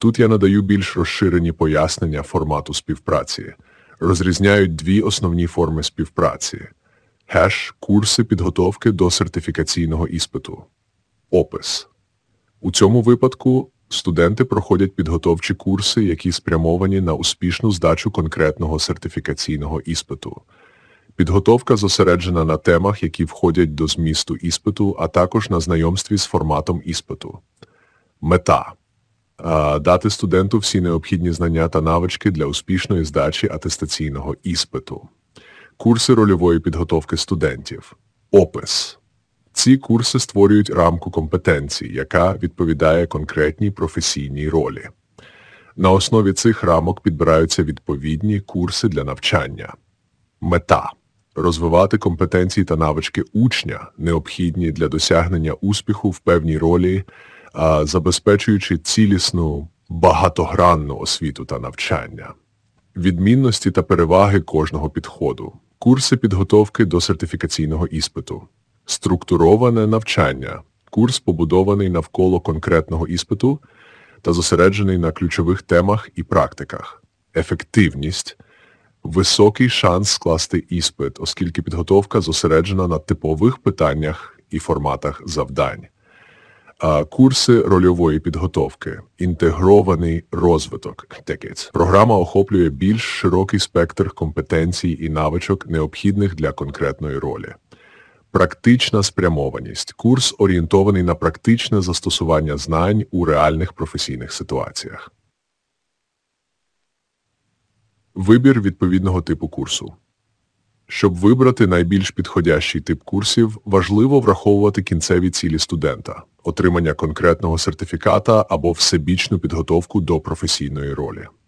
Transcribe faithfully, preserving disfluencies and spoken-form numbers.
Тут я надаю більш розширені пояснення формату співпраці. Розрізняють дві основні форми співпраці. Хеш – курси підготовки до сертифікаційного іспиту. Опис. У цьому випадку студенти проходять підготовчі курси, які спрямовані на успішну здачу конкретного сертифікаційного іспиту. Підготовка зосереджена на темах, які входять до змісту іспиту, а також на знайомстві з форматом іспиту. Мета – дати студенту всі необхідні знання та навички для успішної здачі атестаційного іспиту. Курси рольової підготовки студентів. Опис. Ці курси створюють рамку компетенцій, яка відповідає конкретній професійній ролі. На основі цих рамок підбираються відповідні курси для навчання. Мета – розвивати компетенції та навички учня, необхідні для досягнення успіху в певній ролі, забезпечуючи цілісну, багатогранну освіту та навчання. Відмінності та переваги кожного підходу. Курси підготовки до сертифікаційного іспиту. Структуроване навчання. Курс побудований навколо конкретного іспиту та зосереджений на ключових темах і практиках. Ефективність. Високий шанс скласти іспит, оскільки підготовка зосереджена на типових питаннях і форматах завдань. Курси рольової підготовки. Інтегрований розвиток. Програма охоплює більш широкий спектр компетенцій і навичок, необхідних для конкретної ролі. Практична спрямованість. Курс орієнтований на практичне застосування знань у реальних професійних ситуаціях. Вибір відповідного типу курсу. Щоб вибрати найбільш підходящий тип курсів, важливо враховувати кінцеві цілі студента – отримання конкретного сертифіката або всебічну підготовку до професійної ролі.